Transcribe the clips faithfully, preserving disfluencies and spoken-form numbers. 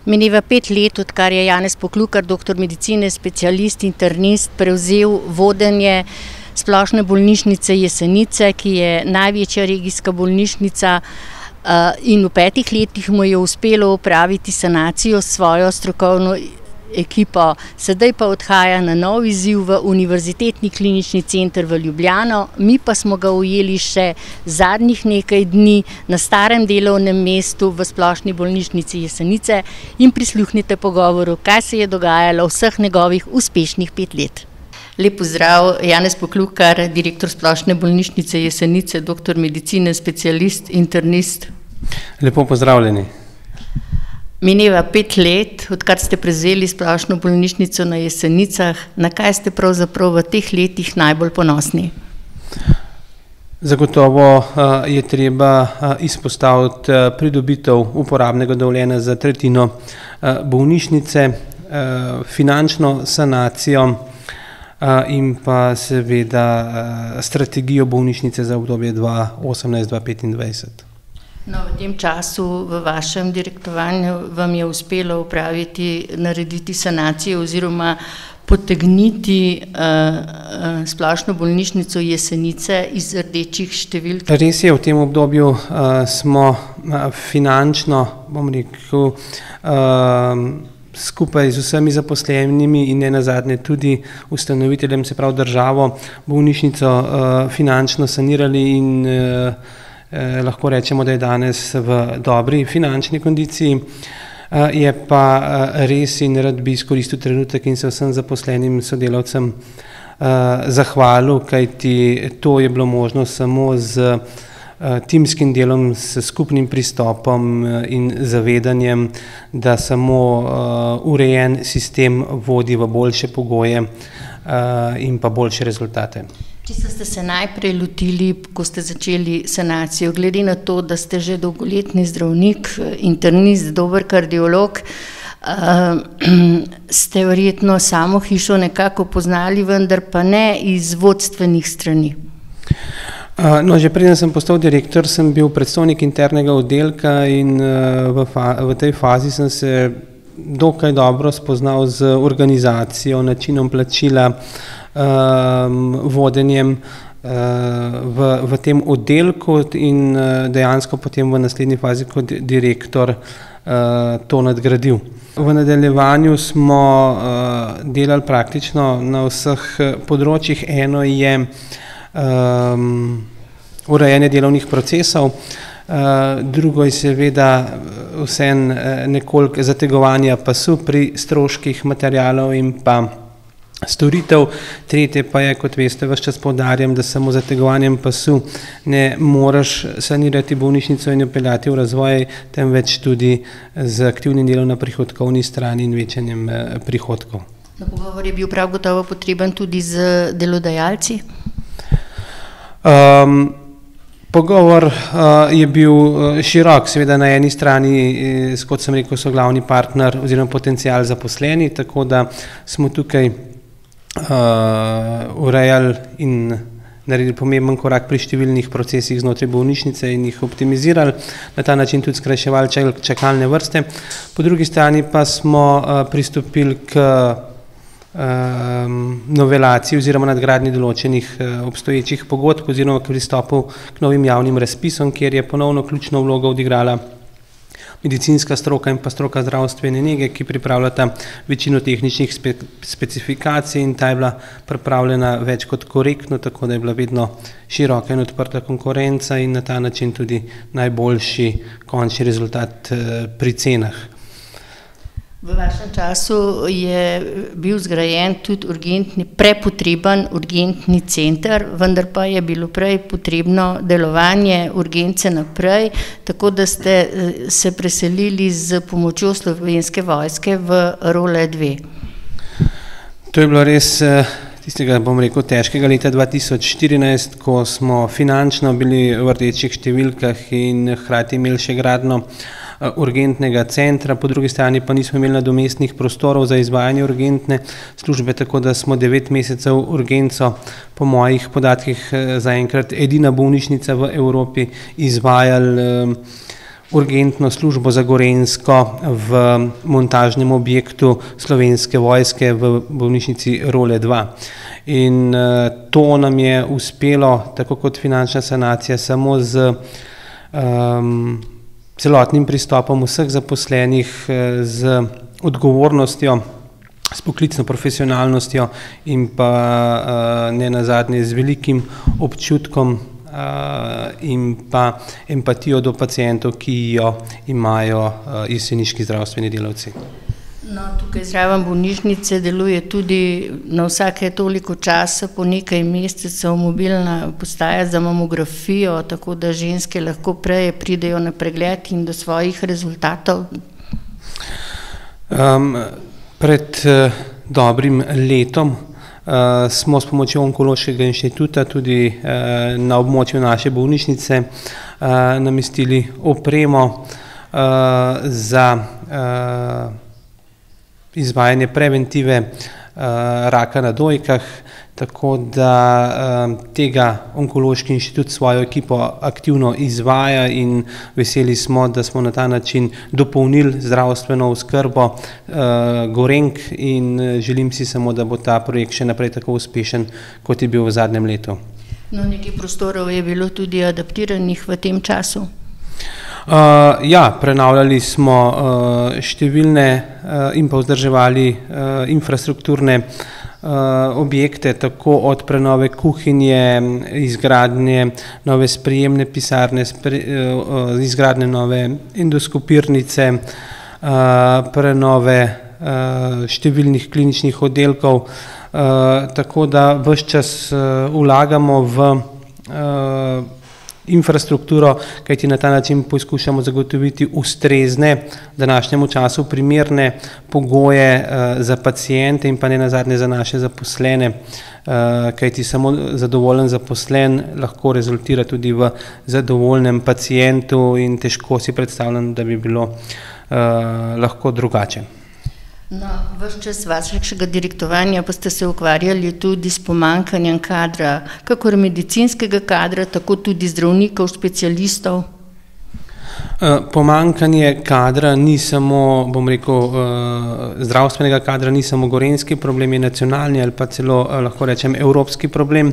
Mineva pet let, odkar je Janez Poklukar, doktor medicine, specialist, internist, prevzel vodenje Splošne bolnišnice Jesenice, ki je največja regijska bolnišnica, in v petih letih mu je uspelo opraviti sanacijo s svojo strokovno ekipo. Sedaj pa odhaja na nov izziv v Univerzitetni klinični center v Ljubljano, mi pa smo ga ujeli še zadnjih nekaj dni na starem delovnem mestu v Splošni bolnišnici Jesenice in prisluhnite pogovoru, kaj se je dogajalo vseh njegovih uspešnih pet let. Lep pozdrav, Janez Poklukar, direktor Splošne bolnišnice Jesenice, doktor medicine, specialist, internist. Lepo pozdravljeni. Mineva pet let, odkar ste prevzeli Splošno bolnišnico na Jesenicah. Na kaj ste pravzaprav v teh letih najbolj ponosni? Zagotovo je treba izpostaviti pridobitev uporabnega dovoljenja za tretjino bolnišnice, finančno sanacijo in pa seveda strategijo bolnišnice za obdobje dva tisoč osemnajst do dva tisoč petindvajset. No, v tem času v vašem direktorovanju vam je uspelo upraviti, narediti sanacijo oziroma potegniti uh, uh, Splošno bolnišnico Jesenice iz rdečih številk. Res je, v tem obdobju uh, smo uh, finančno, bom rekel, uh, skupaj z vsemi zaposlenimi in ne nazadnje tudi ustanoviteljem, se pravi državo, bolnišnico uh, finančno sanirali in uh, Eh, lahko rečemo, da je danes v dobri finančni kondiciji. Eh, je pa eh, res in rad bi izkoristil trenutek in se vsem zaposlenim sodelavcem eh, zahvalil, kajti to je bilo možno samo z eh, timskim delom, s skupnim pristopom eh, in zavedanjem, da samo eh, urejen sistem vodi v boljše pogoje eh, in pa boljše rezultate. Čisto ste se najprej lotili, ko ste začeli sanacijo, glede na to, da ste že dolgoletni zdravnik, internist, dober kardiolog, uh, ste verjetno samo hišo nekako poznali, vendar pa ne iz vodstvenih strani. Uh, no, že preden sem postal direktor, sem bil predstojnik internega oddelka in uh, v, fa v tej fazi sem se dokaj dobro spoznal z organizacijo, načinom plačila, Um, vodenjem uh, v, v tem oddelku in uh, dejansko potem v naslednji fazi kot direktor uh, to nadgradil. V nadaljevanju smo uh, delali praktično na vseh področjih. Eno je um, urejanje delovnih procesov, uh, drugo je seveda vseeno uh, nekoliko zategovanja pasu pri stroških materialov in pa storitev. Tretje pa je, kot veste, ves čas poudarjam, da samo z zategovanjem pasu ne moreš sanirati bolnišnico in jo peljati v razvoj, temveč tudi z aktivnim delom na prihodkovni strani in večanjem prihodkov. Na pogovor je bil prav gotovo potreben tudi z delodajalci? Um, Pogovor uh, je bil uh, širok, seveda na eni strani, eh, kot sem rekel, so glavni partner oziroma potencial zaposleni, tako da smo tukaj Uh, urejali in naredili pomemben korak pri številnih procesih znotraj bolnišnice in jih optimizirali, na ta način tudi skrajševali čakalne vrste. Po drugi strani pa smo uh, pristopili k uh, novelaciji oziroma nadgradnji določenih uh, obstoječih pogodb oziroma k pristopu k novim javnim razpisom, kjer je ponovno ključno vlogo odigrala medicinska stroka in pa stroka zdravstvene nege, ki pripravljata večino tehničnih spe specifikacij in ta je bila pripravljena več kot korektno, tako da je bila vedno široka in odprta konkurenca in na ta način tudi najboljši končni rezultat eh, pri cenah. V vašem času je bil zgrajen tudi urgentni, prepotreben urgentni center, vendar pa je bilo prej potrebno delovanje urgence naprej, tako da ste se preselili z pomočjo Slovenske vojske v Role dve. To je bilo res tistega, bom rekel, težkega leta dva tisoč štirinajst, ko smo finančno bili v rdečih številkah in hkrati imeli še gradnjo urgentnega centra, po drugi strani pa nismo imeli nadomestnih prostorov za izvajanje urgentne službe, tako da smo devet mesecev urgenco, po mojih podatkih zaenkrat edina bolnišnica v Evropi, izvajali urgentno službo za Gorenjsko v montažnem objektu Slovenske vojske v bolnišnici Role dva. In to nam je uspelo, tako kot finančna sanacija, samo z um, celotnim pristopom vseh zaposlenih, z odgovornostjo, s poklicno profesionalnostjo in pa ne nazadnje z velikim občutkom in pa empatijo do pacientov, ki jo imajo jeseniški zdravstveni delavci. No, tukaj zraven bolnišnice deluje tudi na vsake toliko časa, po nekaj mesecev, mobilna postaja za mamografijo, tako da ženske lahko prej pridejo na pregled in do svojih rezultatov. Um, pred uh, dobrim letom uh, smo s pomočjo Onkološkega inštituta tudi uh, na območju naše bolnišnice uh, namestili opremo uh, za uh, izvajanje preventive uh, raka na dojkah, tako da uh, tega Onkološki inštitut svojo ekipo aktivno izvaja in veseli smo, da smo na ta način dopolnili zdravstveno oskrbo uh, Gorenjk in želim si samo, da bo ta projekt še naprej tako uspešen, kot je bil v zadnjem letu. No, nekaj prostorov je bilo tudi adaptiranih v tem času. Uh, ja, prenavljali smo uh, številne uh, in pa vzdrževali uh, infrastrukturne uh, objekte, tako od prenove kuhinje, izgradnje nove sprejemne pisarne, spre, uh, izgradnje nove endoskopirnice, uh, prenove uh, številnih kliničnih oddelkov, uh, tako da ves čas uh, vlagamo v uh, infrastrukturo, kajti na ta način poskušamo zagotoviti ustrezne, v današnjemu času primerne pogoje uh, za paciente in pa ne nazadnje za naše zaposlene, uh, kajti samo zadovoljen zaposlen lahko rezultira tudi v zadovoljnem pacientu in težko si predstavljam, da bi bilo uh, lahko drugače. No, ves čas vašega direktovanja pa ste se ukvarjali tudi s pomanjkanjem kadra, kakor medicinskega kadra, tako tudi zdravnikov, specialistov. Pomanjkanje kadra ni samo, bom rekel, zdravstvenega kadra, ni samo gorenjski problem, je nacionalni ali pa celo, lahko rečem, evropski problem.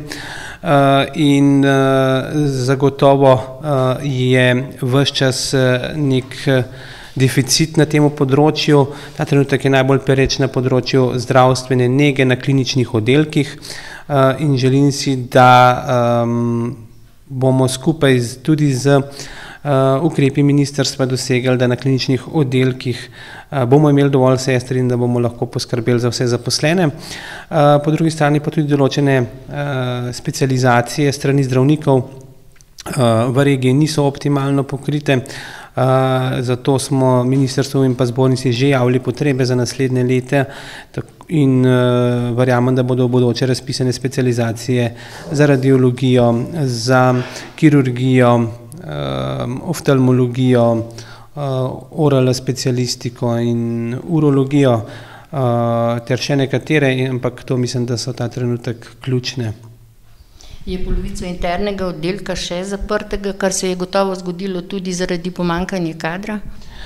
In zagotovo je ves čas nek deficit na tem področju. Ta trenutek je najbolj pereč na področju zdravstvene nege na kliničnih oddelkih in želim si, da um, bomo skupaj z, tudi z uh, ukrepi ministrstva dosegli, da na kliničnih oddelkih uh, bomo imeli dovolj sester in da bomo lahko poskrbeli za vse zaposlene. Uh, po drugi strani pa tudi določene uh, specializacije strani zdravnikov uh, v regiji niso optimalno pokrite. Uh, zato smo ministrstvu in pa zbornici že javili potrebe za naslednje leta in uh, verjamem, da bodo v bodoče razpisane specializacije za radiologijo, za kirurgijo, uh, oftalmologijo, uh, oral specialistiko in urologijo uh, ter še nekatere, ampak to mislim, da so ta trenutek ključne. Je polovico internega oddelka še zaprtega, kar se je gotovo zgodilo tudi zaradi pomanjkanja kadra?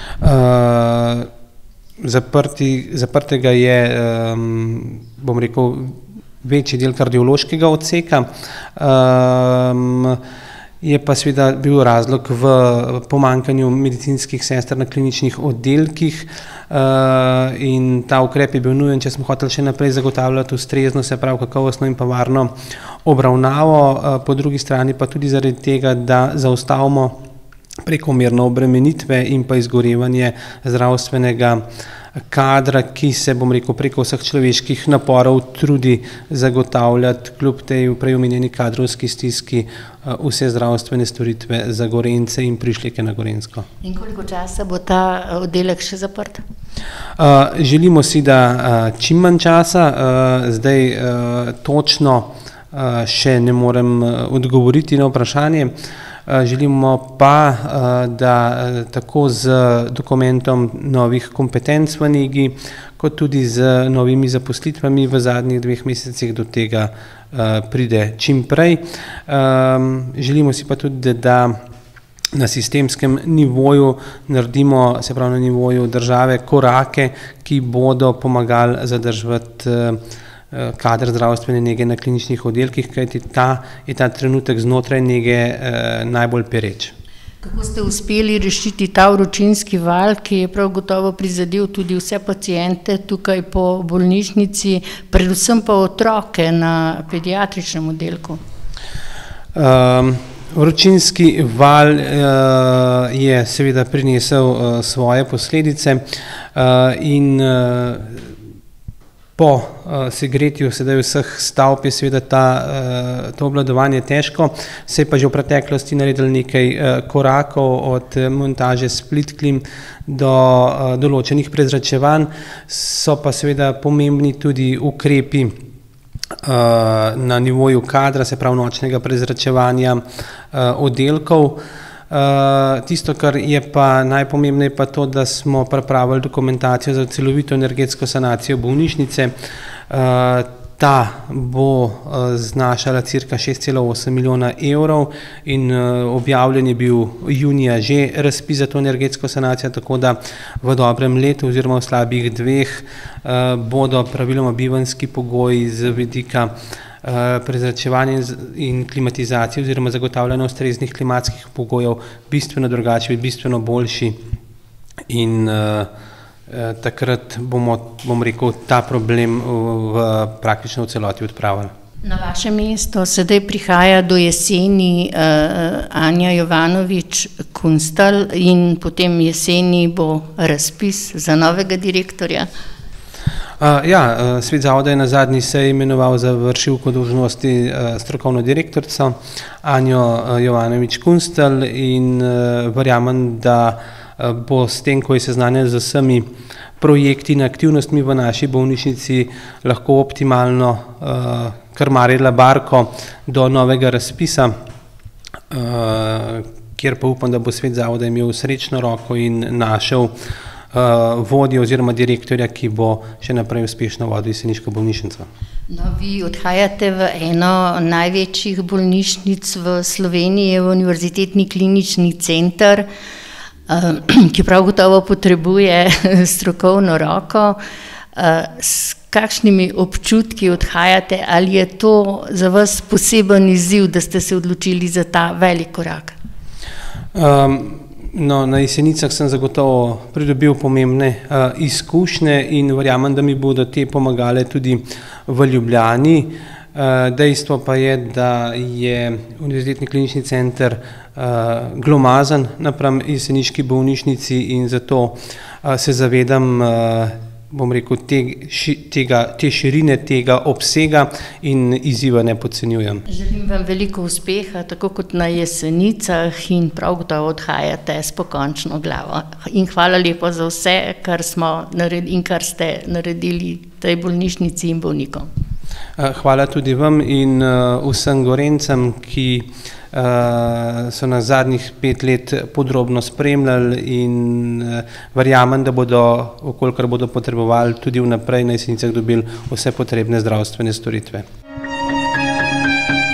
Uh, zaprti, zaprtega je, um, bom rekel, večji del kardiološkega odseka. Um, je pa seveda bil razlog v pomanjkanju medicinskih sester na kliničnih oddelkih uh, in ta ukrep je bil nujen, če smo hoteli še naprej zagotavljati ustrezno, se pravi kakovostno in pa varno obravnavo, uh, po drugi strani pa tudi zaradi tega, da zaustavimo prekomerno obremenitve in pa izgorevanje zdravstvenega kadra, ki se, bom rekel, preko vseh človeških naporov trudi zagotavljati kljub tej prej omenjeni kadrovski stiski vse zdravstvene storitve za Gorenjce in prišleke na Gorenjsko. In koliko časa bo ta oddelek še zaprt? Uh, želimo si, da uh, čim manj časa, uh, zdaj uh, točno uh, še ne morem uh, odgovoriti na vprašanje. Želimo pa, da tako z dokumentom novih kompetenc v negi, kot tudi z novimi zaposlitvami v zadnjih dveh mesecih do tega pride čim prej. Želimo si pa tudi, da na sistemskem nivoju naredimo, se pravi na nivoju države, korake, ki bodo pomagali zadržati kader zdravstvene nege na kliničnih oddelkih, kajti ta je ta trenutek znotraj nege najbolj pereč. Kako ste uspeli rešiti ta vročinski val, ki je prav gotovo prizadel tudi vse paciente tukaj po bolnišnici, predvsem pa otroke na pediatričnem oddelku? Um, vročinski val uh, je seveda prinesel uh, svoje posledice uh, in uh, po uh, segretju sedaj vseh stavb je seveda ta, uh, to obvladovanje težko, se je pa že v preteklosti naredili nekaj uh, korakov od montaže split klim do uh, določenih prezračevanj, so pa seveda pomembni tudi ukrepi na nivoju kadra, se pravi nočnega prezračevanja oddelkov. Tisto, kar je pa najpomembneje, pa to, da smo pripravili dokumentacijo za celovito energetsko sanacijo bolnišnice. Ta bo znašala cirka šest cela osem milijona evrov in objavljen je bil junija že razpis za to energetsko sanacijo, tako da v dobrem letu oziroma v slabih dveh bodo praviloma bivanjski pogoji z vidika prezračevanja in klimatizacije oziroma zagotavljanja ustreznih klimatskih pogojev bistveno drugačni, bistveno boljši in takrat bomo, bom rekel, ta problem v, praktično v celoti odpravili. Na vaše mesto sedaj prihaja do jeseni uh, Anja Jovanovič-Kunstelj in potem jeseni bo razpis za novega direktorja. Uh, ja, svet zavoda je na zadnji seji imenoval za vršilko dolžnosti uh, strokovno direktorico Anjo uh, Jovanovič-Kunstelj in uh, verjamem, da bo s tem, ko je seznanjen z vsemi projekti in aktivnostmi v naši bolnišnici, lahko optimalno uh, krmarila barko do novega razpisa, uh, kjer pa upam, da bo svet zavoda imel srečno roko in našel uh, vodjo oziroma direktorja, ki bo še naprej uspešno vodil jeseniško bolnišnico. No, vi odhajate v eno največjih bolnišnic v Sloveniji, v Univerzitetni klinični center, ki prav gotovo potrebuje strokovno roko. S kakšnimi občutki odhajate, ali je to za vas poseben izziv, da ste se odločili za ta velik korak? Um, no, na Jesenicah sem zagotovo pridobil pomembne uh, izkušnje in verjamem, da mi bodo te pomagale tudi v Ljubljani. Uh, dejstvo pa je, da je Univerzitetni klinični center uh, glomazen napram jeseniški bolnišnici in zato uh, se zavedam, uh, bom rekel, te, ši, tega, te širine, tega obsega in izziva ne podcenjujem. Želim vam veliko uspeha, tako kot na Jesenicah, in prav gotovo odhajate s pokončno glavo. In hvala lepo za vse, kar smo naredili in kar ste naredili tej bolnišnici in bolnikom. Hvala tudi vam in vsem Gorencem, ki so nas zadnjih pet let podrobno spremljali in verjamem, da bodo, okolikor bodo potrebovali, tudi vnaprej na Jesenicah dobili vse potrebne zdravstvene storitve.